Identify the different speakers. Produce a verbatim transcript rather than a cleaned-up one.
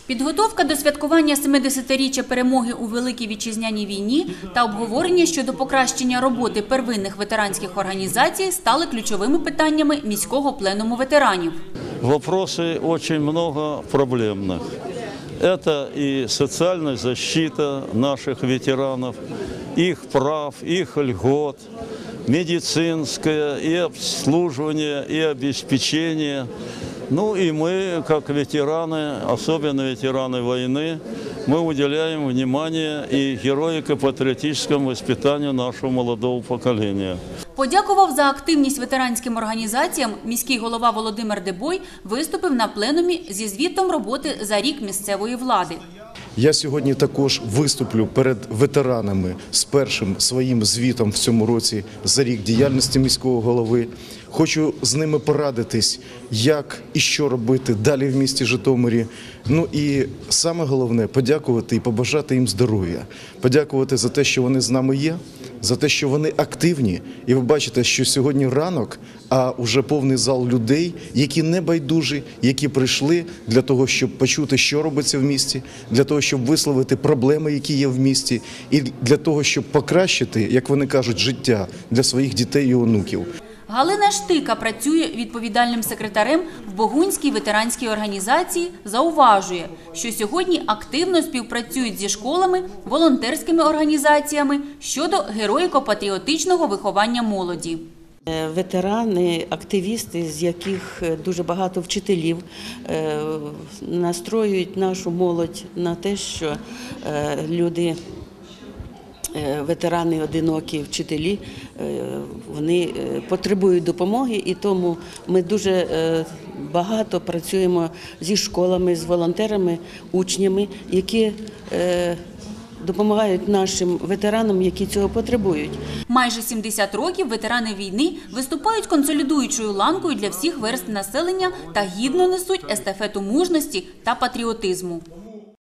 Speaker 1: Підготовка до святкування семидесятиріччя перемоги у Великій Вітчизняній війні та обговорення щодо покращення роботи первинних ветеранських організацій стали ключовими питаннями міського пленуму ветеранів.
Speaker 2: Вопросы очень много проблемных. Это и социальная защита наших ветеранов, их прав, их льгот, медицинское и обслуживание, и обеспечение. Ну и мы, как ветераны, особенно ветераны войны, мы уделяем внимание и героико-патриотическому воспитанию нашего молодого поколения.
Speaker 1: Подякував за активність ветеранським організаціям, міський голова Володимир Дебой виступив на пленумі зі звітом роботи за рік місцевої влади.
Speaker 3: Я сьогодні також виступлю перед ветеранами з першим своїм звітом в цьому році за рік діяльності міського голови. Хочу з ними порадитись, як і що робити далі в місті Житомирі. Ну і саме головне – подякувати і побажати їм здоров'я. Подякувати за те, що вони з нами є, за те, що вони активні. І ви бачите, що сьогодні ранок, а вже повний зал людей, які не байдужі, які прийшли для того, щоб почути, що робиться в місті, для того, щоб висловити проблеми, які є в місті, і для того, щоб покращити, як вони кажуть, життя для своїх дітей і онуків.
Speaker 1: Галина Штика працює відповідальним секретарем в Богунській ветеранській організації, зауважує, що сьогодні активно співпрацюють зі школами, волонтерськими організаціями щодо героїко-патріотичного виховання молоді.
Speaker 4: Ветерани, активісти, з яких дуже багато вчителів, настроюють нашу молодь на те, що люди, ветерани, одинокі вчителі, вони потребують допомоги, і тому ми дуже багато працюємо зі школами, з волонтерами, учнями, які допомагають нашим ветеранам, які цього потребують.
Speaker 1: Майже сімдесят років ветерани війни виступають консолідуючою ланкою для всіх верств населення та гідно несуть естафету мужності та патріотизму.